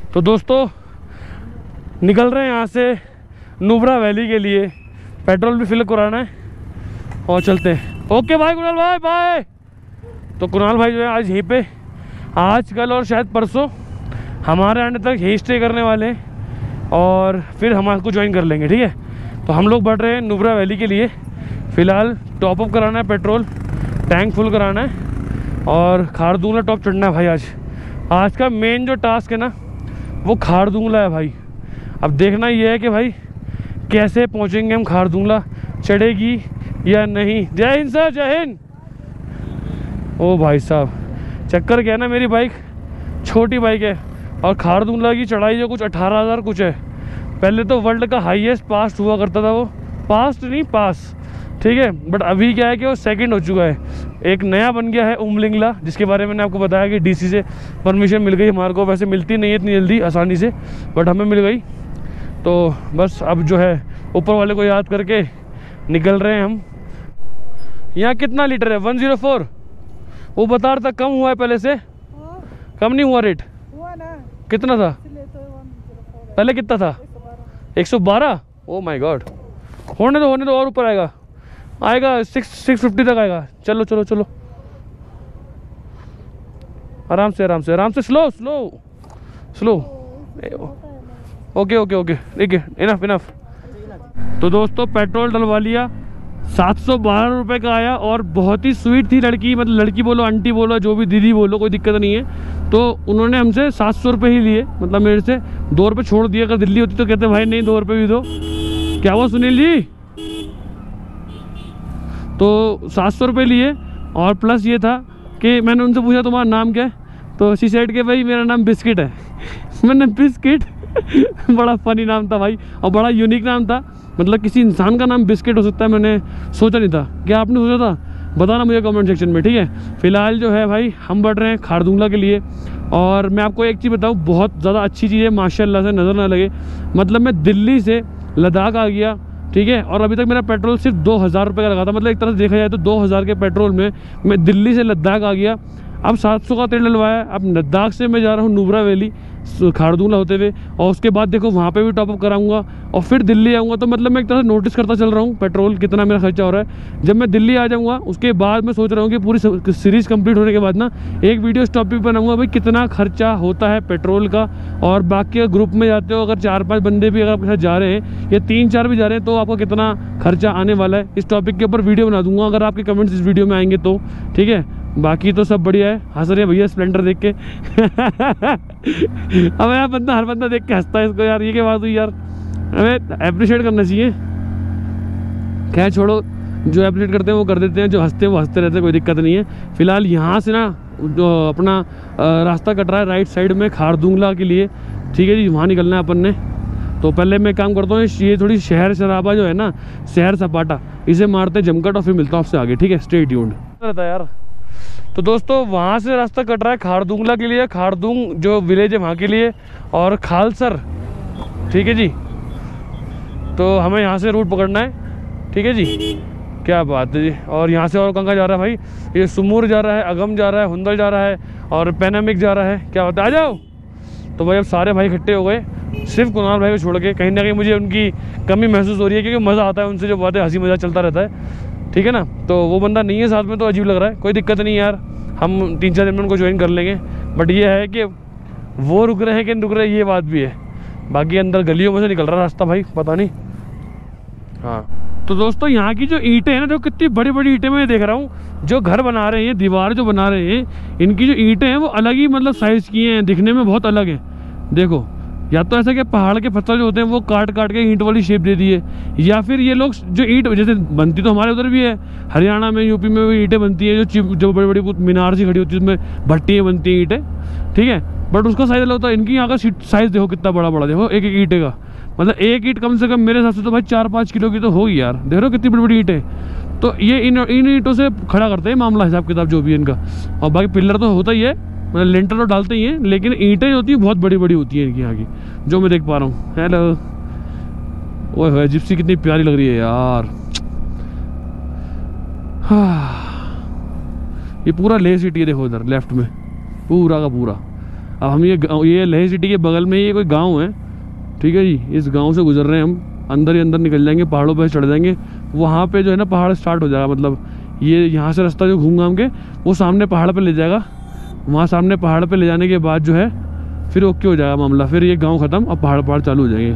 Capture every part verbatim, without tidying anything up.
तो दोस्तों निकल रहे हैं यहाँ से नुब्रा वैली के लिए, पेट्रोल भी फिल कराना है और चलते हैं। ओके भाई कुणाल भाई बाय। तो कुणाल भाई जो है आज यहीं पे आज कल और शायद परसों हमारे आने तक यहीं स्टे करने वाले हैं और फिर हम आपको ज्वाइन कर लेंगे, ठीक है। तो हम लोग बढ़ रहे हैं नुब्रा वैली के लिए। फ़िलहाल टॉप अप कराना है, पेट्रोल टैंक फुल कराना है और खारदुंगला टॉप चढ़ना है भाई। आज आज का मेन जो टास्क है ना वो खारदुंगला है भाई। अब देखना ये है कि भाई कैसे पहुंचेंगे हम खारदुंगला, चढ़ेगी या नहीं। जय हिंद सर, जय हिंद। ओ भाई साहब चक्कर क्या है ना, मेरी बाइक छोटी बाइक है और खारदुंगला की चढ़ाई जो कुछ अठारह हज़ार कुछ है। पहले तो वर्ल्ड का हाईएस्ट पास हुआ करता था, वो पास नहीं पास, ठीक है। बट अभी क्या है कि वो सेकंड हो चुका है। एक नया बन गया है उमलिंगला, जिसके बारे में मैंने आपको बताया कि डीसी से परमिशन मिल गई हमारे को। वैसे मिलती नहीं है इतनी जल्दी आसानी से, बट हमें मिल गई। तो बस अब जो है ऊपर वाले को याद करके निकल रहे हैं हम। यहाँ कितना लीटर है? One zero four. वो बता रहा था कम हुआ है पहले से। कम नहीं हुआ रेट? हुआ ना। कितना था पहले? कितना था? एक सौ बारह। Oh my God. होने दो होने दो और ऊपर आएगा आएगा सिक्स सिक्स फिफ्टी तक आएगा। चलो चलो चलो आराम से आराम से आराम से, slow slow slow. Okay okay okay ठीक है, इनफ इनफ। तो दोस्तों पेट्रोल डलवा लिया, सात सौ बारह रुपये का आया और बहुत ही स्वीट थी लड़की, मतलब लड़की बोलो आंटी बोलो जो भी, दीदी बोलो, कोई दिक्कत नहीं है। तो उन्होंने हमसे सात सौ रुपये ही लिए, मतलब मेरे से दो रुपये छोड़ दिए। अगर दिल्ली होती तो कहते भाई नहीं दो रुपये भी दो। क्या हुआ सुनील जी? तो सात सौ रुपये लिए और प्लस ये था कि मैंने उनसे पूछा तुम्हारा नाम क्या है, तो शी सेड के भाई मेरा नाम बिस्किट है। मैंने बिस्किट बड़ा फनी नाम था भाई और बड़ा यूनिक नाम था, मतलब किसी इंसान का नाम बिस्किट हो सकता है, मैंने सोचा नहीं था। क्या आपने सोचा था? बताना मुझे कमेंट सेक्शन में, ठीक है। फिलहाल जो है भाई हम बढ़ रहे हैं खारदुंगला के लिए। और मैं आपको एक चीज़ बताऊँ, बहुत ज़्यादा अच्छी चीज़ है माशाल्लाह से, नज़र ना लगे। मतलब मैं दिल्ली से लद्दाख आ गया, ठीक है, और अभी तक मेरा पेट्रोल सिर्फ दो हज़ार रुपये का लगा था। मतलब एक तरह से देखा जाए तो दो हज़ार के पेट्रोल में मैं दिल्ली से लद्दाख आ गया। अब सात सौ का तेल डलवाया। अब लद्दाख से मैं जा रहा हूँ नुब्रा वैली खारदुंगला होते हुए, और उसके बाद देखो वहाँ पे भी टॉप अप कराऊंगा और फिर दिल्ली आऊँगा। तो मतलब मैं एक तरह से नोटिस करता चल रहा हूँ पेट्रोल कितना मेरा खर्चा हो रहा है। जब मैं दिल्ली आ जाऊँगा उसके बाद मैं सोच रहा हूँ कि पूरी सीरीज़ कंप्लीट होने के बाद ना एक वीडियो इस टॉपिक पर बनाऊँगा, भाई कितना खर्चा होता है पेट्रोल का। और बाकी ग्रुप में जाते हो अगर चार पाँच बंदे भी अगर आपके साथ जा रहे हैं या तीन चार भी जा रहे हैं तो आपको कितना खर्चा आने वाला है, इस टॉपिक के ऊपर वीडियो बना दूंगा अगर आपके कमेंट्स इस वीडियो में आएंगे तो, ठीक है। बाकी तो सब बढ़िया है। हंस रहे भैया स्प्लेंडर देख के। अब यार बंदा हर बंदा देख के हंसता है इसको, यार ये क्या बात हुई यार, हमें अप्रिशिएट करना चाहिए। खैर छोड़ो, जो अप्रिशिएट करते हैं वो कर देते हैं, जो हंसते हैं वो हंसते रहते हैं, कोई दिक्कत नहीं है। फिलहाल यहाँ से ना जो अपना रास्ता कट रहा है राइट साइड में खारदुंगला के लिए, ठीक है जी, वहाँ निकलना है अपन ने। तो पहले मैं काम करता हूँ, ये थोड़ी शहर शराबा जो है ना, शहर सपाटा, इसे मारते जमकट और फिर मिलता हूँ आपसे आगे, ठीक है। स्टे ट्यून्ड रहता है यार। तो दोस्तों वहाँ से रास्ता कट रहा है खारदुंगला के लिए, खारदुंग जो विलेज है वहाँ के लिए, और खालसर, ठीक है जी। तो हमें यहाँ से रूट पकड़ना है, ठीक है जी। क्या बात है जी। और यहाँ से और कहाँ जा रहा है भाई? ये सुमूर जा रहा है, अगम जा रहा है, हुंदल जा रहा है और पैनामिक जा रहा है। क्या बात है, आ जाओ। तो भाई अब सारे भाई इकट्ठे हो गए, सिर्फ कुणाल भाई को छोड़ के। कहीं ना कहीं मुझे उनकी कमी महसूस हो रही है क्योंकि मज़ा आता है उनसे, जो बातें हंसी मज़ाक चलता रहता है, ठीक है ना। तो वो बंदा नहीं है साथ में तो अजीब लग रहा है। कोई दिक्कत नहीं यार, हम तीन चार दिन में उनको ज्वाइन कर लेंगे। बट ये है कि वो रुक रहे हैं कि नहीं रुक रहे, ये बात भी है। बाकी अंदर गलियों में से निकल रहा रास्ता भाई, पता नहीं। हाँ तो दोस्तों यहाँ की जो ईंटें हैं ना, जो कितनी बड़ी बड़ी ईंटें मैं देख रहा हूँ, जो घर बना रहे हैं, दीवार जो बना रहे हैं, इनकी जो ईंटें हैं वो अलग ही मतलब साइज़ की हैं, दिखने में बहुत अलग हैं। देखो, या तो ऐसा कि पहाड़ के पत्थर जो होते हैं वो काट काट के ईंट वाली शेप दे दी है, या फिर ये लोग जो ईंट जैसे बनती तो हमारे उधर भी है, हरियाणा में, यूपी में भी ईंटें बनती है, जो जो बड़ी बड़ी मीनार सी खड़ी होती है उसमें भट्टियाँ बनती हैं ईंटें, ठीक है। बट उसका साइज़ अलग होता है। इनकी यहाँ का साइज़ देखो कितना बड़ा बड़ा, देखो एक एक ईंटे का, मतलब एक ईंट कम से कम मेरे हिसाब से तो भाई चार पाँच किलो की तो होगी यार। देख रहे हो कितनी बड़ी बड़ी ईंटें। तो ये इन इन ईंटों से खड़ा करते हैं मामला, हिसाब किताब जो भी है इनका। और बाकी पिलर तो होता ही है, मतलब लेंटर तो डालते ही हैं, लेकिन ईंटें होती हैं बहुत बड़ी बड़ी होती हैं इनकी यहाँ की, जो मैं देख पा रहा हूँ। हेलो, ओए होए जिप्सी कितनी प्यारी लग रही है यार। हाँ, ये पूरा ले सिटी है, देखो इधर लेफ्ट में पूरा का पूरा। अब हम ये ये लेह सिटी के बगल में ये कोई गांव है, ठीक है जी। इस गांव से गुजर रहे हैं हम, अंदर ही अंदर निकल जाएंगे, पहाड़ों पर चढ़ जाएंगे। वहाँ पे जो है ना पहाड़ स्टार्ट हो जाएगा, मतलब ये यहाँ से रास्ता जो घूम घाम के वो सामने पहाड़ पे ले जाएगा। वहाँ सामने पहाड़ पे ले जाने के बाद जो है फिर ओके हो जाएगा मामला, फिर ये गांव ख़त्म, अब पहाड़ पहाड़ चालू हो जाएंगे।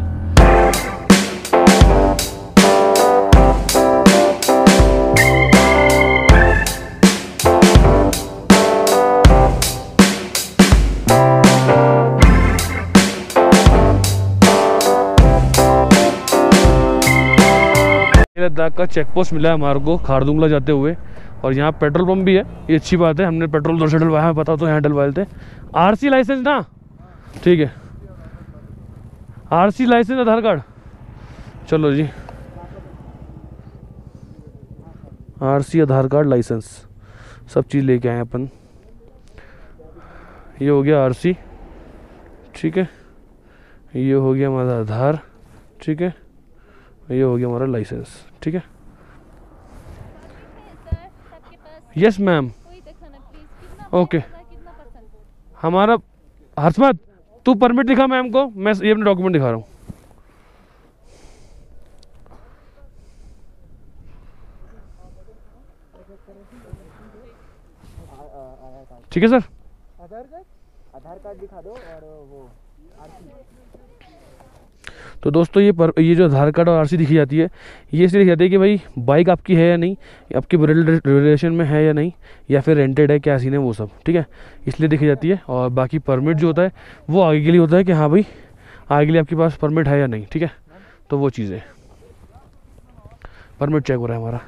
लद्दाख का चेक पोस्ट मिला है हमारे को खारदुंगला जाते हुए, और यहाँ पेट्रोल पंप भी है, ये अच्छी बात है। हमने पेट्रोल उधर से डलवाया, हमें पता तो यहाँ डलवाए थे। आरसी लाइसेंस ना, ठीक है, आरसी लाइसेंस आधार कार्ड, चलो जी, आरसी आधार कार्ड लाइसेंस सब चीज़ लेके आए अपन। ये हो गया आरसी, ठीक है, ये हो गया हमारा आधार, ठीक है, ये हो गया हमारा लाइसेंस, ठीक है। Yes ma'am, okay. हमारा हर्षमत, तू परमिट दिखा मैम को, मैं ये अपने डॉक्यूमेंट दिखा रहा हूँ। ठीक है sir, Aadhaar card Aadhaar card दिखा दो और वो आरसी। तो दोस्तों ये पर ये जो आधार कार्ड और आरसी दिखी जाती है, ये इसलिए दिखी जाती है कि भाई बाइक आपकी है या नहीं, आपकी रिलेशन में है या नहीं, या फिर रेंटेड है, क्या सीन है वो सब, ठीक है, इसलिए दिखी जाती है। और बाकी परमिट जो होता है वो आगे के लिए होता है कि हाँ भाई आगे के लिए आपके पास परमिट है या नहीं, ठीक है। तो वो चीज़ है, परमिट चेक हो रहा है हमारा।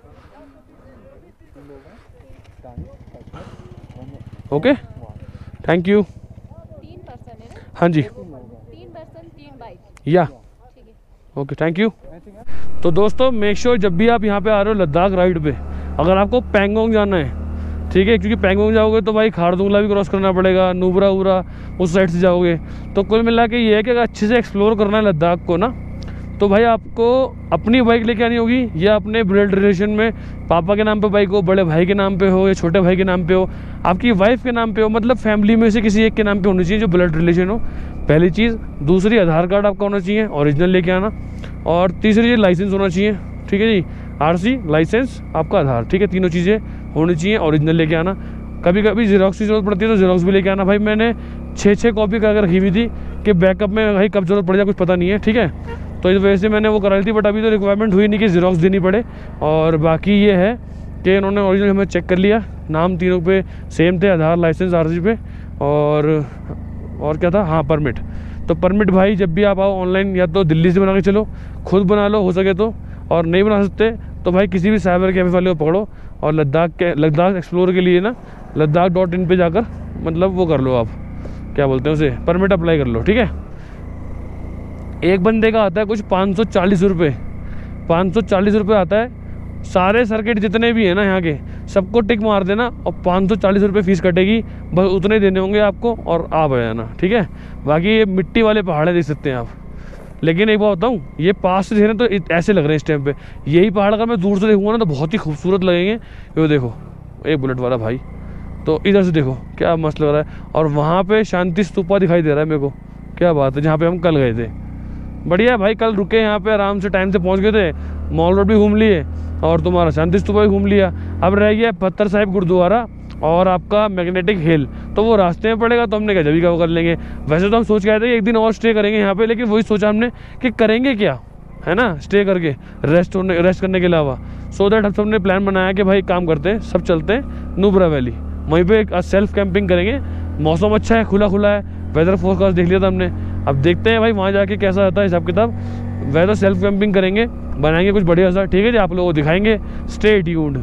Okay, thank you. तीन पर्सन है ना? हाँ जी, तीन पर्सन तीन बाइक, या ठीक है। Okay, thank you. तो दोस्तों मेक श्योर जब भी आप यहाँ पे आ रहे हो लद्दाख राइड पे, अगर आपको पैंगोंग जाना है, ठीक है, क्योंकि पैंगोंग जाओगे तो भाई खारदुंगला भी क्रॉस करना पड़ेगा, नुब्रा उब्रा उस साइड से जाओगे। तो कुल मिला के ये है कि अगर अच्छे से एक्सप्लोर करना है लद्दाख को ना, तो भाई आपको अपनी बाइक लेके आनी होगी, या अपने ब्लड रिलेशन में पापा के नाम पे बाइक हो, बड़े भाई के नाम पे हो, या छोटे भाई के नाम पे हो, आपकी वाइफ के नाम पे हो, मतलब फैमिली में से किसी एक के नाम पे होनी चाहिए जो ब्लड रिलेशन हो, पहली चीज़। दूसरी, आधार कार्ड आपका होना चाहिए, ओरिजिनल लेके आना। और तीसरी चीज़, लाइसेंस होना चाहिए, ठीक है जी, आरसी, लाइसेंस, आपका आधार, ठीक है, तीनों चीज़ें होनी चाहिए, ओरिजिनल लेके आना। कभी कभी जीरोक्स की जरूरत पड़ती है तो जीरोक्स भी लेके आना। भाई मैंने छः छः कॉपी का रखी हुई थी कि बैकअप में भाई कब जरूरत पड़ जाए कुछ पता नहीं है, ठीक है। तो इस वजह से मैंने वो कराई थी, बट अभी तो रिक्वायरमेंट हुई नहीं कि जीरोक्स देनी पड़े। और बाकी ये है कि इन्होंने ओरिजिनल हमें चेक कर लिया, नाम तीनों पे सेम थे, आधार, लाइसेंस, आरसी पे, और और क्या था, हाँ परमिट। तो परमिट भाई जब भी आप आओ ऑनलाइन या तो दिल्ली से बना के चलो, खुद बना लो हो सके तो, और नहीं बना सकते तो भाई किसी भी साइबर कैफे वाले को पकड़ो और लद्दाख के लद्दाख एक्सप्लोर के लिए ना लद्दाख डॉट इन पर जाकर मतलब वो कर लो, आप क्या बोलते हैं उसे, परमिट अप्लाई कर लो, ठीक है। एक बंदे का आता है कुछ पाँच सौ चालीस रुपये पाँच सौ चालीस रुपये आता है। सारे सर्किट जितने भी हैं ना यहाँ के सबको टिक मार देना और पाँच सौ चालीस रुपये फीस कटेगी, बस उतने देने होंगे आपको और आप आ जाना, ठीक है। बाकी ये मिट्टी वाले पहाड़ देख सकते हैं आप, लेकिन एक बात बताऊँ, ये पास से देख रहे तो ऐसे लग रहे हैं इस टाइम पे, यही पहाड़ अगर मैं दूर से देखूँगा ना तो बहुत ही खूबसूरत लगेंगे। ये देखो एक बुलेट वाला भाई, तो इधर से देखो क्या मस्त लग रहा है। और वहाँ पे शांति स्तूपा दिखाई दे रहा है मेरे को, क्या बात है, जहाँ पे हम कल गए थे। बढ़िया भाई, कल रुके यहाँ पे, आराम से टाइम से पहुँच गए थे, मॉल रोड भी घूम लिए और तुम्हारा शांति स्तूपा भी घूम लिया। अब रह गया पत्थर साहिब गुरुद्वारा और आपका मैग्नेटिक हिल, तो वो रास्ते में पड़ेगा, तो हमने कहा जभी का वो कर लेंगे। वैसे तो हम सोच के आए थे कि एक दिन और स्टे करेंगे यहाँ पे, लेकिन वही सोचा हमने कि करेंगे क्या, है ना, स्टे करके रेस्ट होने रेस्ट करने के अलावा। सो दैट हम सब ने प्लान बनाया कि भाई काम करते हैं, सब चलते हैं नुब्रा वैली, वहीं पे एक सेल्फ कैंपिंग करेंगे। मौसम अच्छा है, खुला खुला है, वेदर फोरकास्ट देख लिया था हमने। अब देखते हैं भाई वहाँ जाके कैसा रहता है हिसाब किताब। वेदर सेल्फ कैंपिंग करेंगे, बनाएंगे कुछ बढ़िया सा, ठीक है जी, आप लोगों को दिखाएंगे, स्टे ट्यून्ड।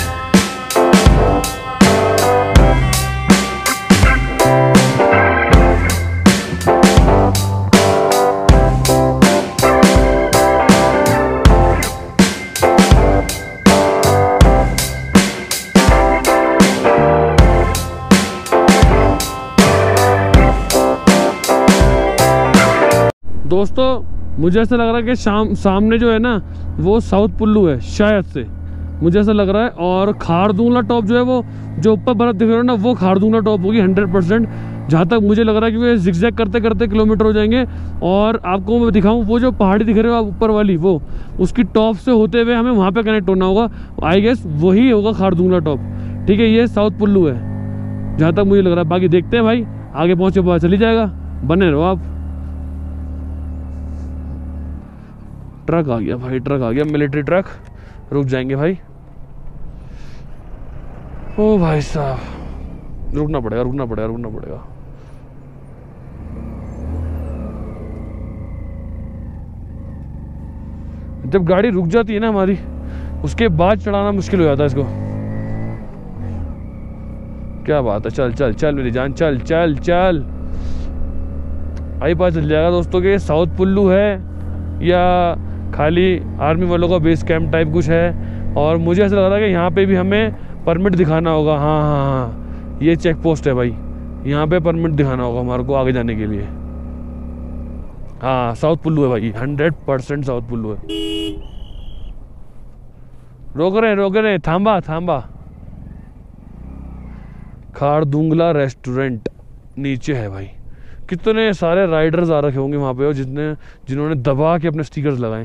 दोस्तों मुझे ऐसा लग रहा है कि शाम सामने जो है ना वो साउथ पुल्लू है शायद से, मुझे ऐसा लग रहा है। और खारदुंगला टॉप जो है वो जो ऊपर बर्फ दिख रहा है ना वो खारदुंगला टॉप होगी हंड्रेड परसेंट, जहाँ तक मुझे लग रहा है, क्योंकि जिगजैग करते करते किलोमीटर हो जाएंगे। और आपको मैं दिखाऊं, वो जो पहाड़ी दिख रहे हो आप ऊपर वाली, वो उसकी टॉप से होते हुए हमें वहाँ पे कनेक्ट होना होगा। आई गेस वही होगा खारदुंगला टॉप। ठीक है, ये साउथ पुल्लू है जहाँ तक मुझे लग रहा है। बाकी देखते हैं भाई, आगे पहुँचे पता चली जाएगा, बने रहो आप। ट्रक आ गया भाई, ट्रक आ गया, मिलिट्री ट्रक। रुक जाएंगे भाई। ओ भाई साहब, रुकना पड़ेगा रुकना पड़ेगा रुकना पड़ेगा। जब गाड़ी रुक जाती है ना हमारी, उसके बाद चढ़ाना मुश्किल हो जाता है इसको। क्या बात है, चल चल चल मेरी जान, चल चल चल। आई पता चल जाएगा दोस्तों कि साउथ पुल्लू है या खाली आर्मी वालों का बेस कैंप टाइप कुछ है। और मुझे ऐसा लग रहा है कि यहाँ पे भी हमें परमिट दिखाना होगा। हाँ हाँ हाँ, ये चेक पोस्ट है भाई, यहाँ पे परमिट दिखाना होगा हमारे को आगे जाने के लिए। हाँ साउथ पुल्लू है भाई, हंड्रेड परसेंट साउथ पुल्लू है। रोक रहे हैं रोक रहे हैं, थांबा थांबा। खारदुंगला रेस्टोरेंट नीचे है भाई। कितने सारे राइडर्स आ रखे होंगे वहाँ पे, और जितने जिन्होंने दबा के अपने स्टिकर्स लगाए।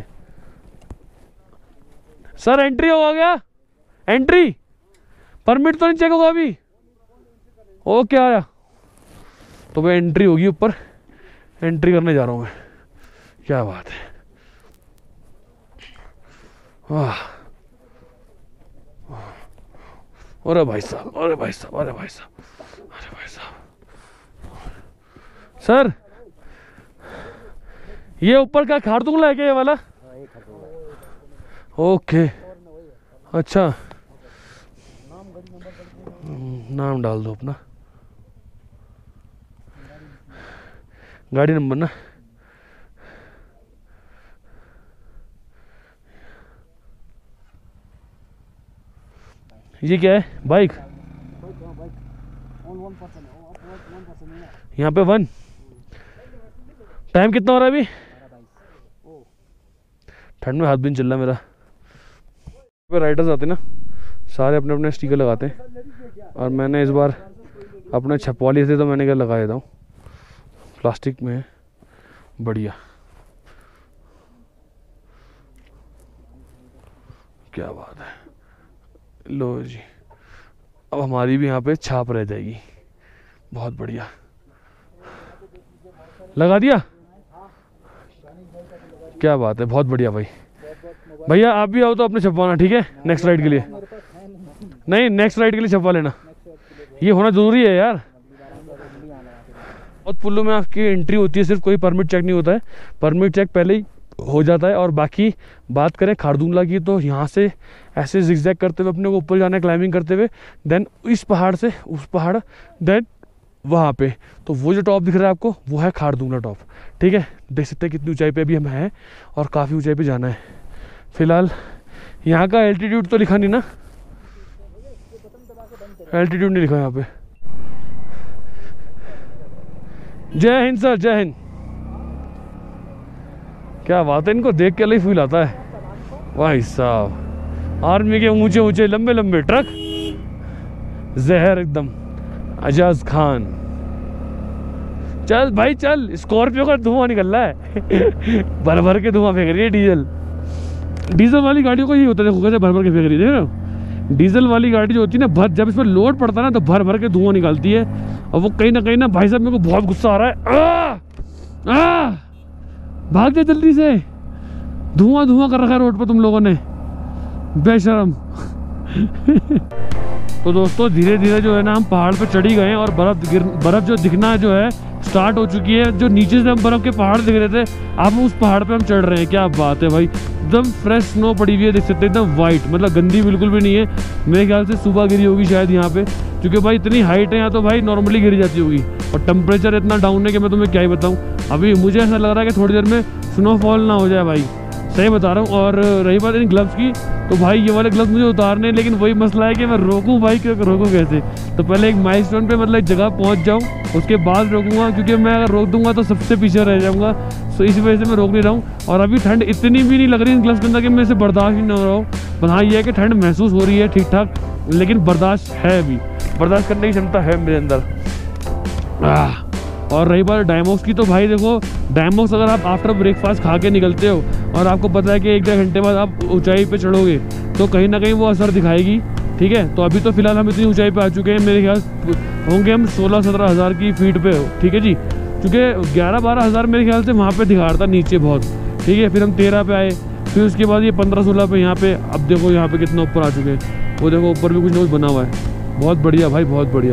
सर एंट्री होगा क्या? एंट्री परमिट तो नहीं चेक होगा अभी? ओके आया तो भाई एंट्री होगी ऊपर, एंट्री करने जा रहा हूँ मैं। क्या बात है, वाह। अरे भाई साहब, अरे भाई साहब, अरे भाई साहब, अरे भाई साहब। सर ये ऊपर का खारदुंगला है क्या ये वाला? ओके अच्छा, नाम डाल दो अपना, गाड़ी नंबर ना। ये क्या है? बाइक? यहाँ पे वन। टाइम कितना हो रहा है अभी? ठंड में हाथ भी नहीं चल रहा मेरा। पे राइडर्स आते ना, सारे अपने अपने स्टिकर लगाते हैं। और मैंने इस बार अपने छपवा लिए थे तो मैंने क्या लगा देता हूँ, प्लास्टिक में बढ़िया। क्या बात है, लो जी, अब हमारी भी यहाँ पे छाप रह जाएगी। बहुत बढ़िया, लगा दिया। क्या बात है, बहुत बढ़िया भाई। भैया आप भी आओ तो अपने छपवाना, ठीक है? नेक्स्ट राइड के लिए नहीं, नेक्स्ट राइड के लिए छपवा लेना, ये होना जरूरी है यार। साउथ पुल्लू में आपकी एंट्री होती है, सिर्फ कोई परमिट चेक नहीं होता है, परमिट चेक पहले ही हो जाता है। और बाकी बात करें खारदुंगला की, तो यहाँ से ऐसे जिगजैग करते हुए अपने को ऊपर जाना है, क्लाइंबिंग करते हुए, देन इस पहाड़ से उस पहाड़, देन वहाँ पे। तो वो जो टॉप दिख रहा है आपको, वो है खारदुंगला टॉप। ठीक है, देख सकते हैं कितनी ऊंचाई पे अभी हम हैं, और काफ़ी ऊंचाई पे जाना है। फिलहाल यहाँ का एल्टीट्यूड तो लिखा नहीं ना, एल्टीट्यूड नहीं लिखा यहाँ पे। जय हिंद सर, जय हिंद। क्या बात है, इनको देख के अलग फील आता है भाई साहब। आर्मी के ऊंचे ऊंचे लंबे लंबे ट्रक, जहर एकदम, अजाज खान। चल भाई चल, स्कॉर्पियो का धुआं निकल रहा है भर भर के धुआं फेंक रही है डीजल। डीजल वाली गाड़ियों को यही होता है, देखो कैसे भर भर के फेंक रही है, देख रहे हो? डीजल वाली गाड़ी जो होती है ना, भर जब इसमें लोड पड़ता है ना, तो भर भर के धुआं निकालती है। और वो कहीं ना कहीं ना भाई साहब, मेरे को बहुत गुस्सा आ रहा है। आ! आ! भाग जा जल्दी से, धुआं धुआं कर रखा है रोड पर तुम लोगों ने, बेशरम तो दोस्तों धीरे धीरे जो है ना, हम पहाड़ पे चढ़ी गए हैं, और बर्फ गिर बर्फ जो दिखना जो है स्टार्ट हो चुकी है। जो नीचे से हम बर्फ के पहाड़ दिख रहे थे, अब उस पहाड़ पे हम चढ़ रहे हैं। क्या बात है भाई, एकदम फ्रेश स्नो पड़ी हुई है, देख सकते हैं एकदम वाइट, मतलब गंदी बिल्कुल भी नहीं है। मेरे ख्याल से सुबह गिरी होगी शायद यहाँ पे, क्योंकि भाई इतनी हाइट है यहाँ, तो भाई नॉर्मली गिरी जाती होगी। और टेम्परेचर इतना डाउन है कि मैं तुम्हें क्या ही बताऊँ। अभी मुझे ऐसा लग रहा है कि थोड़ी देर में स्नोफॉल ना हो जाए भाई, सही बता रहा हूँ। और रही बात इन ग्लव्स की, तो भाई ये वाले ग्लव्स मुझे उतारने, लेकिन वही मसला है कि मैं रोकूं भाई, क्योंकि रोकूं कैसे? तो पहले एक माइलस्टोन पे, मतलब एक जगह पहुंच जाऊं, उसके बाद रोकूंगा, क्योंकि मैं अगर रोक दूंगा तो सबसे पीछे रह जाऊंगा। तो इसी वजह से मैं रोक नहीं रहा हूँ। और अभी ठंड इतनी भी नहीं लग रही इन ग्लव्स के अंदर कि मैं इसे बर्दाश्त ही ना हो रहा हूँ। पर हाँ ये है कि ठंड महसूस हो रही है ठीक ठाक, लेकिन बर्दाश्त है, अभी बर्दाश्त करने की क्षमता है मेरे अंदर। आह, और रही बात डायमॉक्स की, तो भाई देखो डायमॉक्स अगर आप आफ्टर ब्रेकफास्ट खा के निकलते हो और आपको पता है कि एक डेढ़ घंटे बाद आप ऊंचाई पे चढ़ोगे तो कहीं ना कहीं वो असर दिखाएगी। ठीक है, तो अभी तो फिलहाल हम इतनी ऊंचाई पे आ चुके हैं, मेरे ख्याल होंगे हम सोलह सत्रह हज़ार की फीट पे हो। ठीक है जी, क्योंकि ग्यारह बारह हज़ार मेरे ख्याल से वहाँ पे दिखा रहा था नीचे बहुत। ठीक है, फिर हम तेरह पे आए, फिर उसके बाद ये पंद्रह सोलह पे यहाँ पे। अब देखो यहाँ पे कितना ऊपर आ चुके हैं, वो देखो ऊपर भी कुछ ना कुछ बना हुआ है। बहुत बढ़िया भाई, बहुत बढ़िया।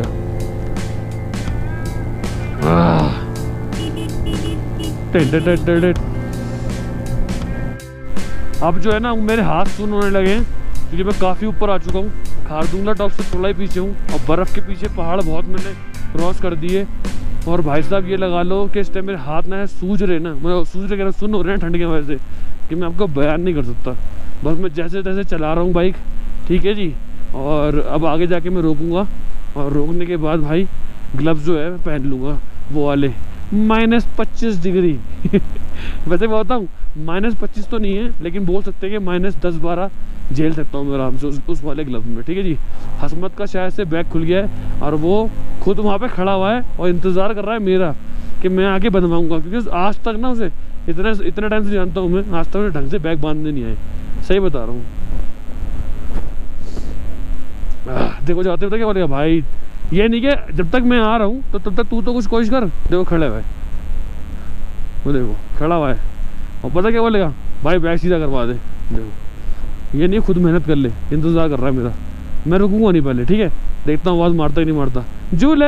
अब जो है ना मेरे हाथ सुन होने लगे हैं क्योंकि मैं काफ़ी ऊपर आ चुका हूँ। खारदुंगला टॉप से थोड़ा ही पीछे हूँ और बर्फ़ के पीछे पहाड़ बहुत मैंने क्रॉस कर दिए। और भाई साहब ये लगा लो कि इस टाइम मेरे हाथ ना है सूज रहे ना, मतलब सूज रहे, सुन हो रहे हैं ठंड की वजह से, कि मैं आपको बयान नहीं कर सकता। बस मैं जैसे तैसे चला रहा हूँ बाइक। ठीक है जी, और अब आगे जाके मैं रोकूँगा और रोकने के बाद भाई ग्लव्स जो है मैं पहन लूँगा वो वाले माइनस पच्चीस डिग्री वैसे मैं बताऊँ माइनस पच्चीस तो नहीं है, लेकिन बोल सकते हैं कि माइनस दस बारह झेल सकता हूँ मैं आराम से उस, उस वाले ग्लव्स में। ठीक है जी, हसमत का शायद से बैग खुल गया है और वो खुद वहाँ पे खड़ा हुआ है और इंतज़ार कर रहा है मेरा कि मैं आके बनवाऊँगा, क्योंकि आज तक ना उसे इतने इतने टाइम से जानता हूँ मैं, आज तक उन्हें ढंग से बैग बांधने नहीं आए। सही बता रहा हूँ। देखो जाते होते क्या बोलेगा भाई, ये नहीं कि जब तक मैं आ रहा हूँ तो तब तक तू तो कुछ कोशिश कर। देखो खड़े हुए, वो देखो खड़ा हुआ है और पता क्या बोलेगा, भाई बैग सीधा करवा दे। देखो ये नहीं खुद मेहनत कर ले, इंतज़ार कर रहा है मेरा। मैं रुकूंगा नहीं पहले, ठीक है, देखता हूँ आवाज़ मारता ही नहीं मारता। झूले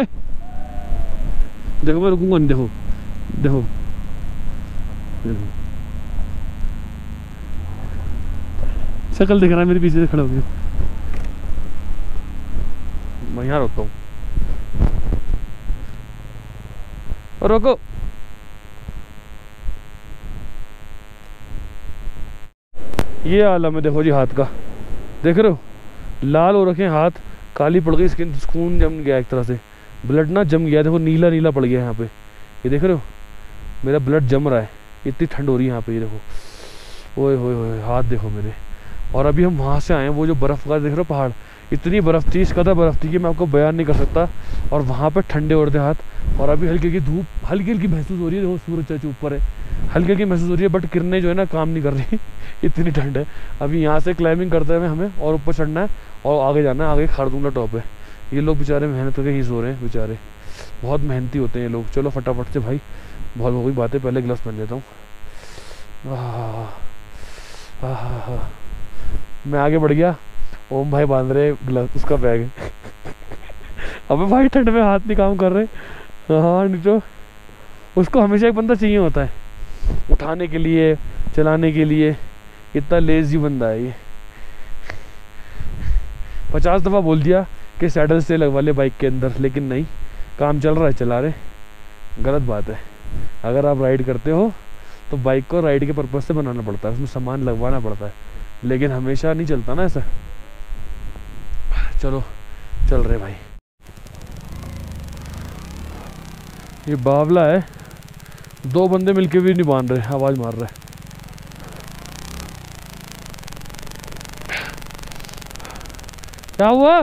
देखो मैं रुकूंगा नहीं। देखो देखो देखो शक्ल दिख रहा है मेरे पीछे से खड़ा हो गया। मैं यहाँ रोकता हूँ, रोको। ये आलम है देखो जी हाथ का, देख रहे हो लाल हो रखे हैं हाथ, काली पड़ गई स्किन, खून जम गया एक तरह से, ब्लड ना जम गया। देखो नीला नीला पड़ गया यहाँ पे, ये देख रहे हो मेरा ब्लड जम रहा है, इतनी ठंड हो रही है यहाँ पे। ये देखो ओए होए होए हाथ देखो मेरे। और अभी हम वहाँ से आए हैं, वो जो बर्फ़ का देख रहे हो पहाड़, इतनी बर्फ़ थी, इस कदर बर्फ़ थी कि मैं आपको बयान नहीं कर सकता। और वहाँ पे ठंडे हो रहे थे हाथ। और अभी हल्की हल्की धूप हल्की हल्की महसूस हो रही है। देखो सूरज चाची ऊपर है, हल्की हल्की महसूस हो रही है, बट किरणें जो है ना काम नहीं कर रही इतनी ठंड है। अभी यहाँ से क्लाइंबिंग करते हुए हमें और ऊपर चढ़ना है और आगे जाना है। आगे खारदुंगला टॉप है। ये लोग बेचारे मेहनत करके ही सो रहे हैं, बेचारे बहुत मेहनती होते हैं ये लोग। चलो फटाफट से भाई, बहुत हो गई बातें, पहले ग्लव्स पहन लेता हूँ। मैं आगे बढ़ गया, ओम भाई बांध रहे ग्लव्स, उसका बैग अबे भाई ठंड में हाथ नहीं काम कर रहे। हाँ नहीं तो उसको हमेशा एक बंदा चाहिए होता है उठाने के लिए, चलाने के लिए। इतना लेजी बंदा है ये। पचास दफ़ा बोल दिया कि सैडल से लगवा ले बाइक के अंदर, लेकिन नहीं, काम चल रहा है चला रहे। गलत बात है। अगर आप राइड करते हो तो बाइक को राइड के पर्पज़ से बनाना पड़ता है, उसमें सामान लगवाना पड़ता है, लेकिन हमेशा नहीं चलता ना ऐसा। चलो चल रहे भाई। ये बावला है, दो बंदे मिलके भी नहीं बांध रहे, आवाज़ मार रहा है। क्या हुआ?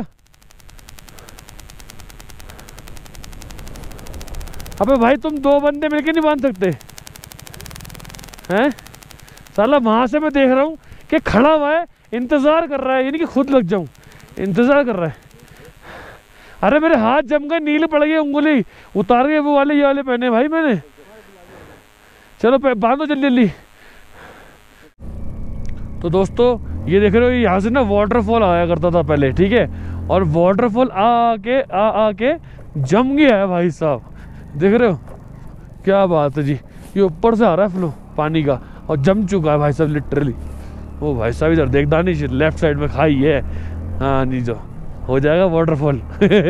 अबे भाई तुम दो बंदे मिलके नहीं बांध सकते हैं? साला वहां से मैं देख रहा हूँ कि खड़ा हुआ है, इंतजार कर रहा है, यानी कि खुद लग जाऊं, इंतजार कर रहा है। अरे मेरे हाथ जम गए, नील पड़ गई उंगली, उतार गए वो वाले, ये वाले पहने भाई मैंने। चलो बांधो जल्दी जल्दी। तो दोस्तों ये देख रहे हो, यहाँ से ना वाटरफॉल आया करता था पहले, ठीक है, और वाटरफॉल आ आके आ आके जम गया है भाई साहब। देख रहे हो क्या बात है जी, ये ऊपर से आ रहा है फ्लो पानी का और जम चुका है भाई साहब लिटरली। ओ भाई साहब इधर देख दानिश, लेफ्ट साइड में खाई है। हाँ नहीं जो हो जाएगा waterfall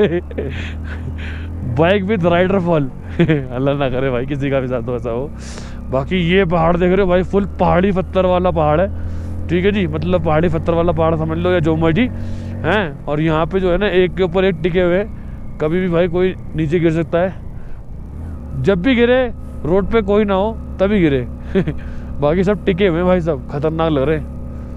bike with rider fall Allah ना करे भाई किसी का भी साथ ऐसा हो। बाकी ये पहाड़ देख रहे हो भाई, फुल पहाड़ी पत्थर वाला पहाड़ है, ठीक है जी, मतलब पहाड़ी पत्थर वाला पहाड़ समझ लो या जो मर्जी हैं। और यहाँ पे जो है ना एक के ऊपर एक टिके हुए, कभी भी भाई कोई नीचे गिर सकता है। जब भी गिरे रोड पे कोई ना हो तभी गिरे बाकी सब टिके हुए भाई, सब खतरनाक लग रहे हैं।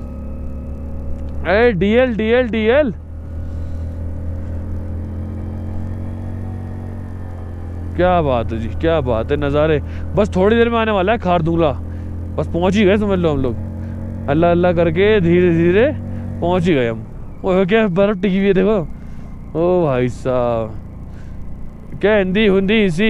अरे डीएल डीएल डीएल क्या बात है जी, क्या बात है, नज़ारे। बस थोड़ी देर में आने वाला है खारदुंगला, बस पहुंच ही गए समझ लो हम लोग। अल्लाह अल्लाह करके धीरे धीरे पहुंच ही गए हम। वो क्या बर्फ़ टिकी हुई है देखो। ओ भाई साहब, क्या हिंदी हुंदी सी।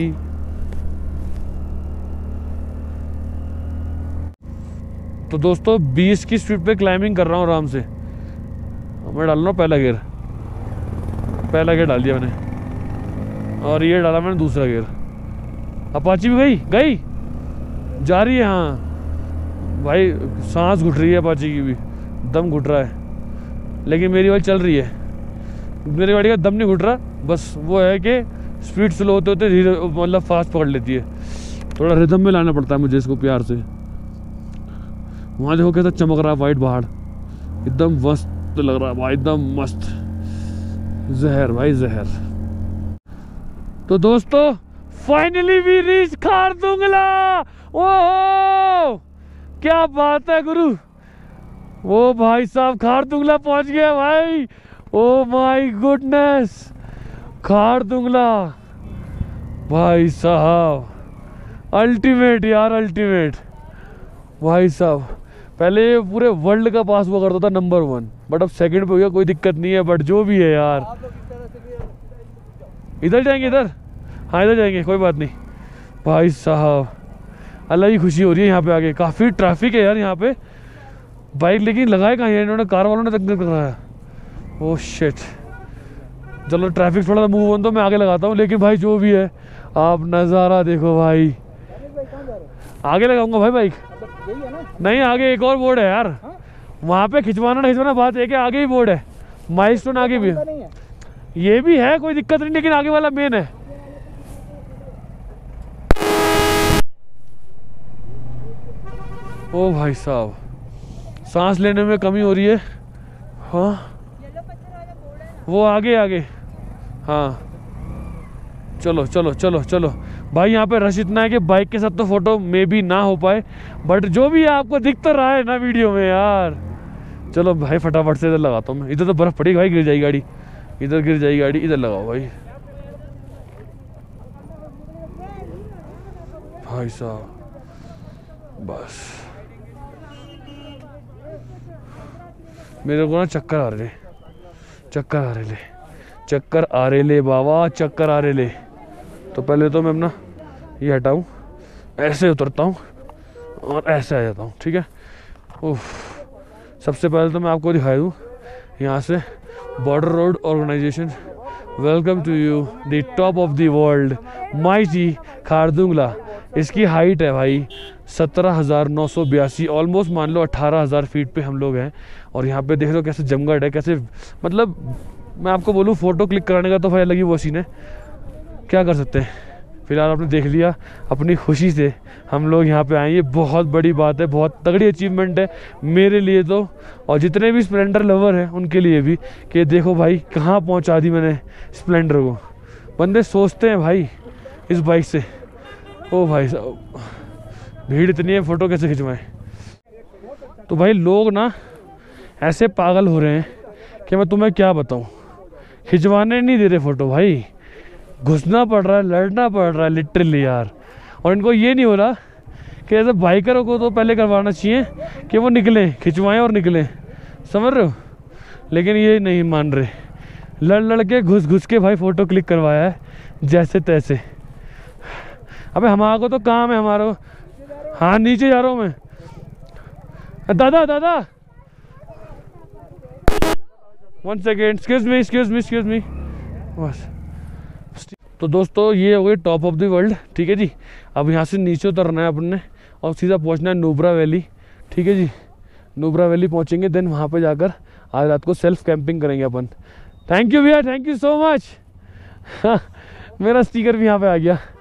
तो दोस्तों बीस की स्पीड पे क्लाइंबिंग कर रहा हूँ आराम से। मैं डाल रहा हूँ पहला गियर, पहला गियर डाल दिया मैंने, और ये डाला मैंने दूसरा गियर। अपाची भी गई गई जा रही है। हाँ भाई, सांस घुट रही है अपाची की भी, दम घुट रहा है, लेकिन मेरी वाली चल रही है। मेरी गाड़ी का दम नहीं घुट रहा, बस वो है कि स्पीड स्लो होते होते धीरे मतलब फास्ट पकड़ लेती है। थोड़ा रिदम में लाना पड़ता है मुझे इसको प्यार से। वहाँ देखो कैसा चमक रहा है वाइट पहाड़, एकदम मस्त लग रहा है भाई, एकदम मस्त, जहर भाई जहर। तो दोस्तों finally we reach Khardungla. Oh क्या बात है गुरु, ओ भाई साहब खारदुंगला पहुंच गया भाई। ओ माय गुडनेस, खारदुंगला भाई साहब, अल्टीमेट यार, अल्टीमेट भाई साहब। पहले पूरे वर्ल्ड का पास हुआ करता था नंबर वन, बट अब सेकंड पे हो गया, कोई दिक्कत नहीं है। बट जो भी है यार, इधर जाएंगे, इधर हाँ इधर जाएंगे, कोई बात नहीं भाई साहब। अल्लाह की खुशी हो रही है यहाँ पे आके। काफ़ी ट्रैफिक है यार यहाँ पे, बाइक लेकिन लगाए कहाँ है इन्होंने, कार वालों ने तक कराया। ओह शिट, चलो ट्रैफिक थोड़ा सा मूव ऑन, तो मैं आगे लगाता हूँ। लेकिन भाई जो भी है, आप नज़ारा देखो भाई। आगे लगाऊंगा भाई बाइक, नहीं आगे एक और बोर्ड है यार, वहाँ पे खिंचवाना नहीं खिंचवाना बात है कि आगे ही बोर्ड है, माइलस्टोन आगे भी है। ये भी है, कोई दिक्कत नहीं, लेकिन आगे वाला मेन है। ओ भाई साहब, सांस लेने में कमी हो रही है। हाँ वो आगे आगे, हाँ चलो चलो चलो चलो भाई। यहाँ पे रश इतना है कि बाइक के साथ तो फोटो मे भी ना हो पाए, बट जो भी है आपको दिख तो रहा है ना वीडियो में यार। चलो भाई फटाफट से इधर लगाता हूँ मैं, इधर तो बर्फ पड़ी भाई, गिर जाएगी गाड़ी, इधर गिर जाएगी गाड़ी, इधर लगाओ भाई। भाई साहब बस, मेरे को ना चक्कर आ रहे, चक्कर आ रहे ले, चक्कर आ रहे ले बाबा, चक्कर आ रहे ले। तो पहले तो मैं अपना ये हटाऊँ, ऐसे उतरता हूँ और ऐसे आ जाता हूँ, ठीक है। उफ, सबसे पहले तो मैं आपको दिखा दूँ यहाँ से, border road organisation, welcome to you the top of the world mighty Khardungla. इसकी हाइट है भाई सत्रह हज़ार नौ सौ बयासी, ऑलमोस्ट मान लो अट्ठारह हज़ार फीट पे हम लोग हैं। और यहाँ पे देख लो कैसे जमगढ़ है, कैसे मतलब मैं आपको बोलूँ फ़ोटो क्लिक कराने का तो भाई अलग ही वो सीन है, क्या कर सकते हैं। फिलहाल आपने देख लिया, अपनी खुशी से हम लोग यहाँ पे आए, ये बहुत बड़ी बात है, बहुत तगड़ी अचीवमेंट है मेरे लिए तो, और जितने भी स्प्लेंडर लवर हैं उनके लिए भी, कि देखो भाई कहाँ पहुँचा दी मैंने स्प्लेंडर को। बंदे सोचते हैं भाई इस बाइक से, ओ भाई साहब भीड़ इतनी है, फ़ोटो कैसे खिंचवाएं। तो भाई लोग ना ऐसे पागल हो रहे हैं कि मैं तुम्हें क्या बताऊं, खिंचवाने नहीं दे रहे फ़ोटो भाई, घुसना पड़ रहा है, लड़ना पड़ रहा है लिटरली यार। और इनको ये नहीं हो रहा कि ऐसे बाइकरों को तो पहले करवाना चाहिए कि वो निकलें, खिंचवाएं और निकलें, समझ रहे हो। लेकिन ये नहीं मान रहे, लड़ लड़ के घुस घुस के भाई फ़ोटो क्लिक करवाया है जैसे तैसे। अबे हमारा को तो काम है हमारा। हाँ नीचे जा रहा हूँ मैं, दादा दादा one second, excuse me excuse me excuse me बस। तो दोस्तों ये हो गई टॉप ऑफ द वर्ल्ड, ठीक है जी। अब यहाँ से नीचे उतरना है अपन ने और सीधा पहुँचना है नुब्रा वैली, ठीक है जी। नुब्रा वैली पहुँचेंगे, देन वहाँ पे जाकर आज रात को सेल्फ कैंपिंग करेंगे अपन। थैंक यू भैया, थैंक यू सो मच। मेरा स्टिकर भी यहाँ पे आ गया।